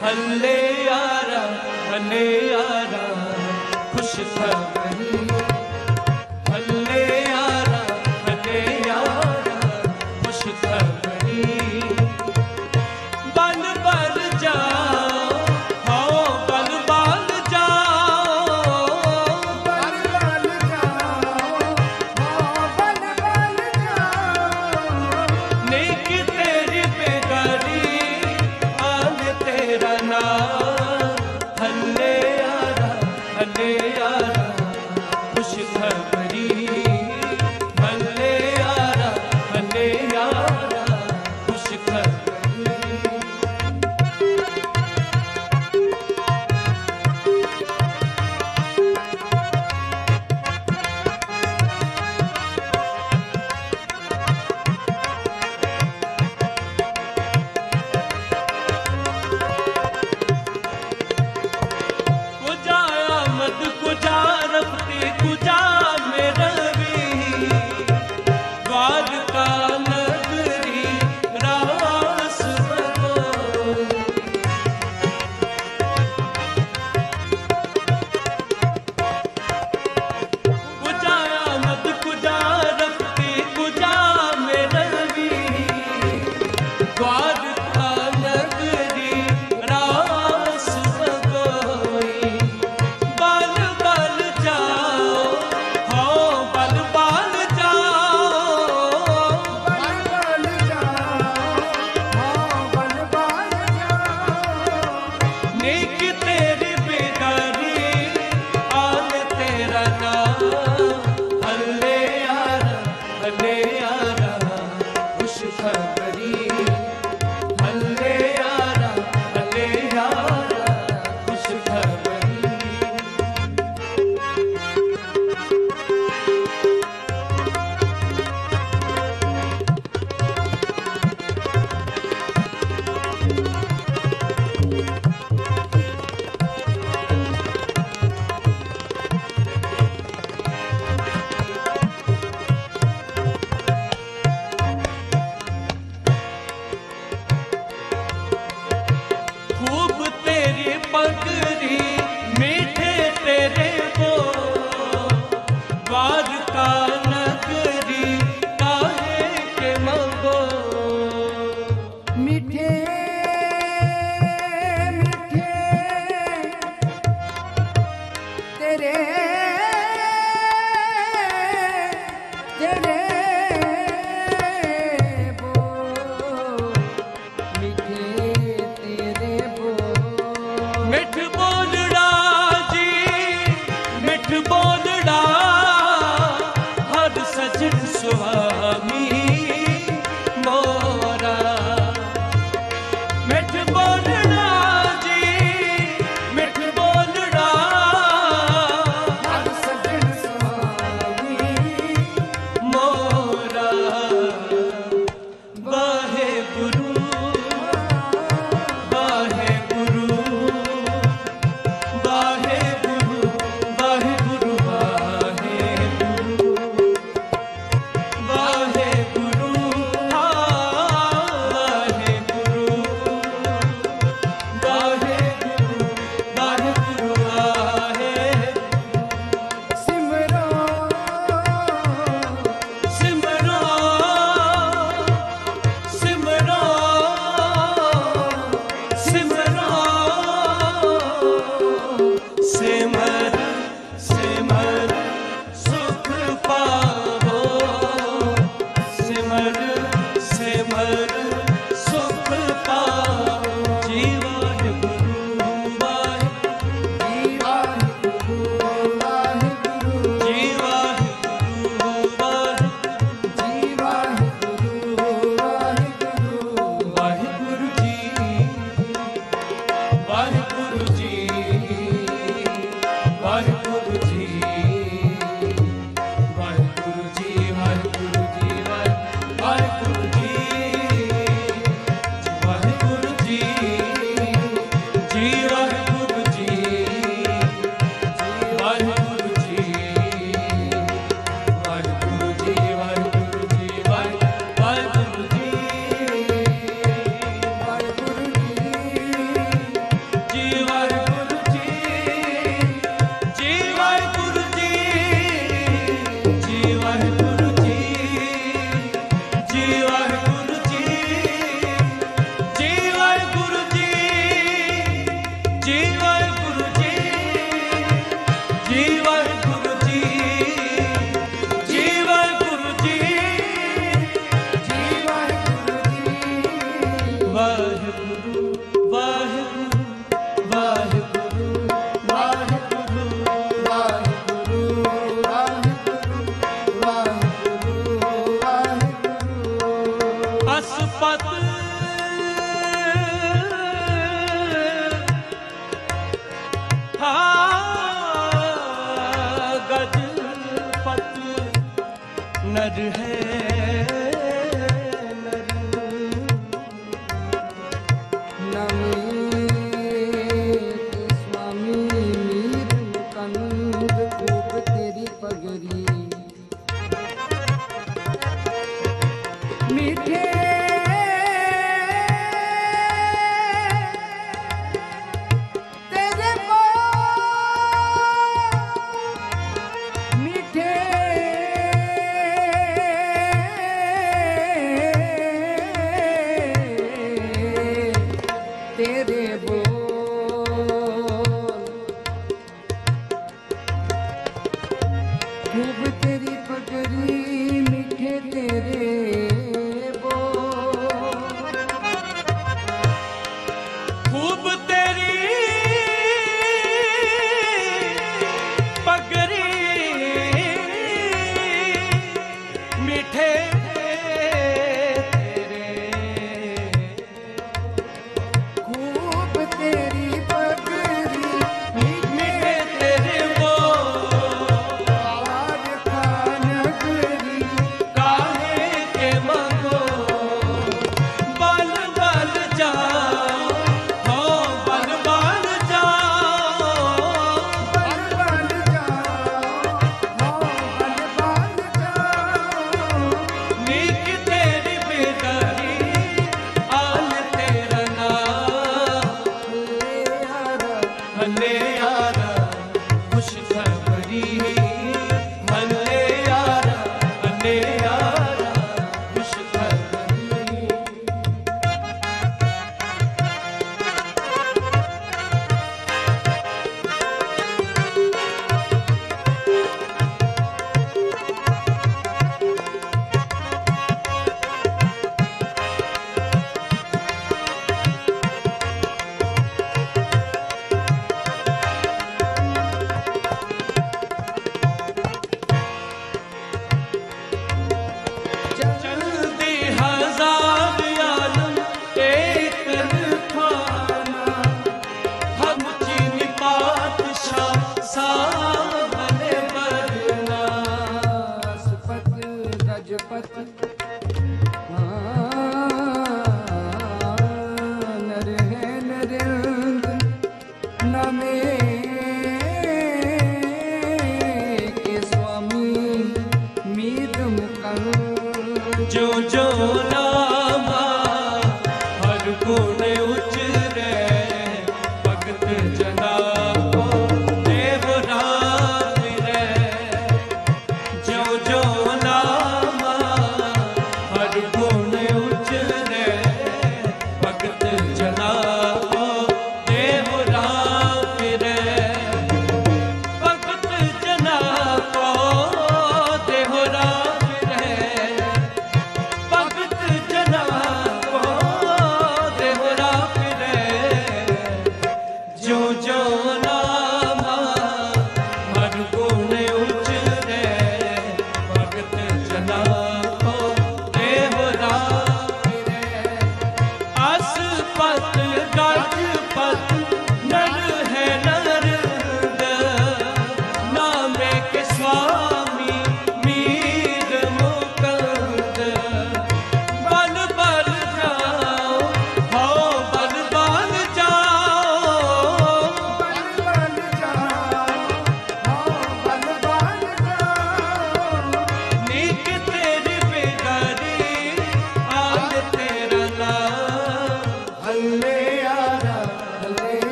हल्ले यारा खुश खबरी हल्ले यारा खुश खबरी बल बल जाओ हो बल बल जाओ बल बल जाओ हो बल बल जाओ नेक तेरी बेगारी आन तेरा नाम हल्ले यारा खुश खबरी हल्ले यारा खुश खबरी कुजा आमद कुजा रफ्ती कुजा मेरा भी द्वारका नगरी रास बनो कुजा आमद कुजा रफ्ती कुजा मेरा भी द्वारका नगरी रास बगोई बल बल जाओ हो बल बल जाओ बल बल जाओ हो बल बल जाओ नेक तेरी बेगारी आन तेरा नाम हल्ले यारा खुश खबरी हल्ले यारा खुश खबरी खूब तेरी पगड़ी मीठे तेरे बोल द्वारका नगरी काहे के मंगो मीठे मीठे तेरे तेरे बोल मीठे तेरे बोल मिठ बोलड़ा जी मिठ बोलड़ा हर सजन सुहामी मोरा मिठ बोलड़ा जी मिठ बोलड़ा हर सजन स्वामी मोरा वाहे गुरु वाहे गुरु वाहे गुरु वाहे गुरु वाहे गुरु वाहे गुरु वाहे गुरु वाहे गुरु वाहे सिमरो सिमरो सिमरो सिमरो सिमर सिमर सुख पावो सिमर सिमर सुख पावो जीवा गुरु वाहिगुरु वाहिगुरु जीवा गुरु वाहिगुरु वाहिगुरु जी वाहिगुरु जी वाहिगुरु जी वाहिगुरु जी वाहिगुरु जी वाहिगुरु जी वाहिगुरु जी जी वाहिगुरु जी वाहिगुरु जी वाहिगुरु जी वाहिगुरु जी वाहिगुरु जी वाहिगुरु ਜੀ ਵਾਹਿਗੁਰੂ ਜੀ ਜੀ ਵਾਹਿਗੁਰੂ ਜੀ ਜੀ ਵਾਹਿਗੁਰੂ ਜੀ ਜੀ ਵਾਹਿਗੁਰੂ ਜੀ ਵਾਹਿਗੁਰੂ ਵਾਹਿਗੁਰੂ ਵਾਹਿਗੁਰੂ ਵਾਹਿਗੁਰੂ ਵਾਹਿਗੁਰੂ ਵਾਹਿਗੁਰੂ ਵਾਹਿਗੁਰੂ ਅਸਪਤ गजपत नर है नर नमे स्वामी मीर मुकंद खूब तेरी पगड़ी मीठे तेरे को मीठे तेरे बोल खूब तेरी पगड़ी मीठे तेरे बोल खूब तेरी पगड़ी मीठे तेरे खूब तेरी पगड़ी मीठे तेरे वो आवाज का नगरी काहे के मंगो बल बल जाओ हो बल बल जाओ बल बल जाओ हो बल बल जाओ नीक तेरी बेदारी आल तेरा नाम हले यारा खुश खबरी हले यारा खुश खबरी चलती हजार आलम एक खाना हम चीनी पातशाह सामने बरना सपत गजपत नर है नरेंद्र नमे